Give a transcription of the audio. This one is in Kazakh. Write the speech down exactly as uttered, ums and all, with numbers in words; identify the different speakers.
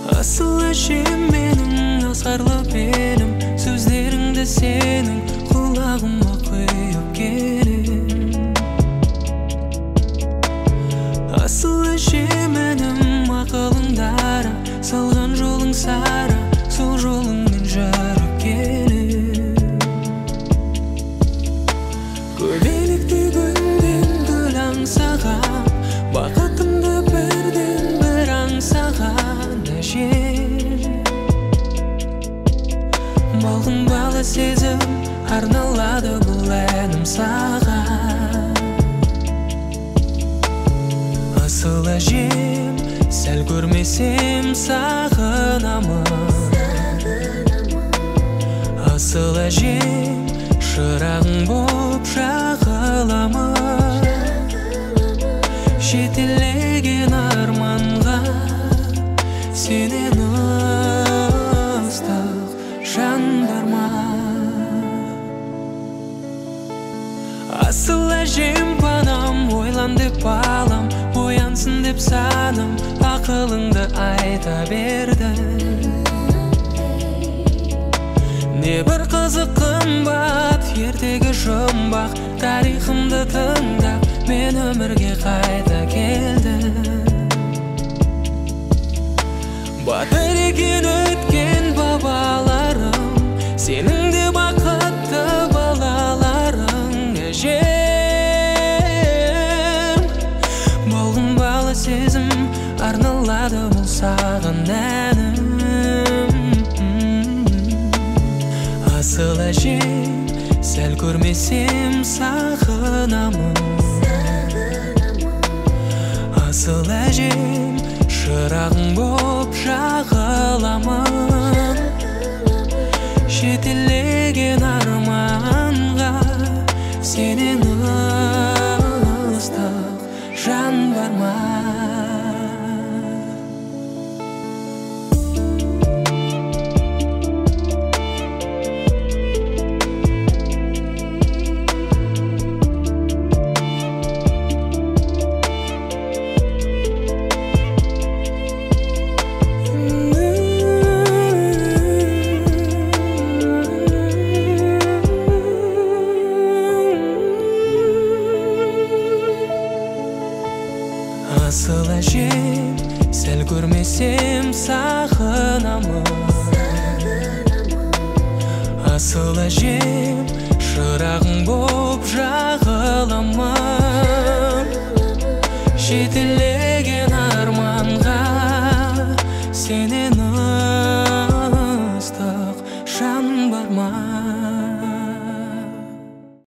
Speaker 1: Asıl әжем менің, асқарлы белім, сөздеріңді сенің құлағыма құйып келем. Асыл әжем әнім, ақылың дара, салған жолың сара, сол жолыңмен жүріп келем. Көбелекті гүлден гүл аңсаған, бақытымды бірден бір аңсаған әжем. Балғын балы сезім, арналады бұл әнім саған. Асыл әжем, сәл көрмесем сағынамын. Асыл әжем, шырағың боп жағыламын. Жетелеген арманға сенен ыстық жан бар ма? Асыл әжем панам, ойлан деп балам, оянсын деп саным, ақылыңды айта берді. Не бір қызық қымбат, ертегі жұмбақ, тарихымды тыңдап, мен өмірге қайта келдім. Батыр екен өткен бабаларым, сенің де бақытты балаларың әжем. Балғын балы сезім, арналады бұл саған әнім. Асыл әжем, сәл көрмесем сағынамын. Асыл әжем, шырағың боп жағыламын. Жетелеген арманға сенен ыстық жан бар ма? Асыл әжем, сәл көрмесем сағынамын. Асыл әжем, шырағың боп жағыламын. Жетелеген арманға сенен ыстық жан бар ма?